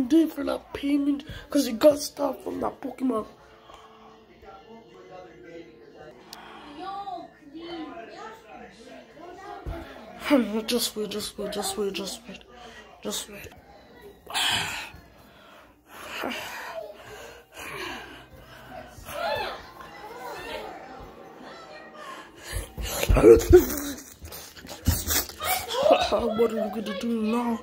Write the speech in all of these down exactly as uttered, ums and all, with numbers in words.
one day for that payment because he got stuff from that Pokemon. Just wait, just wait, just wait, just wait, just wait. What are you gonna do now?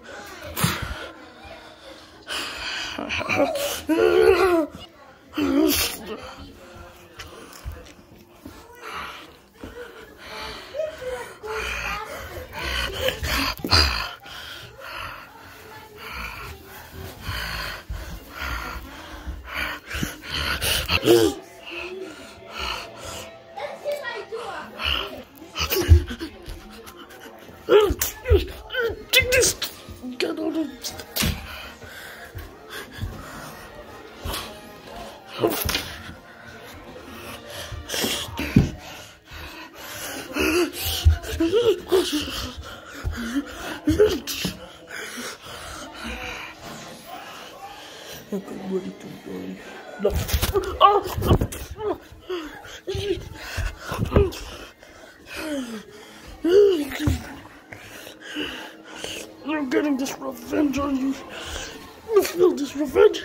Take this! Get out of Everybody to worry. No. I'm getting this revenge on you. You feel this revenge?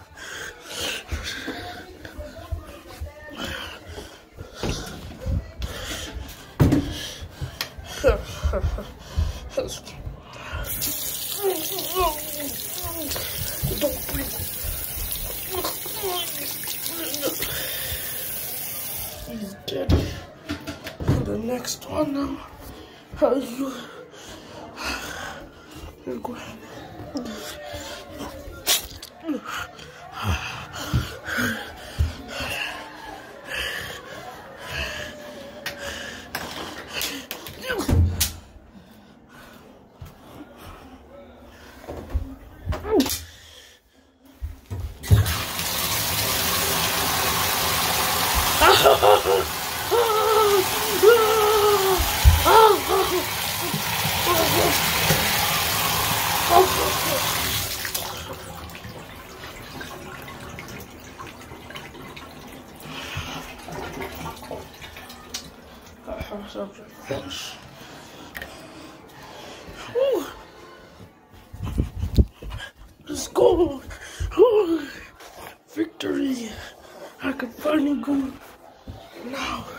Don't breathe. He's dead. The next one now. How you? You're going. Finish. Let's go. Ooh. Victory. I can finally go now.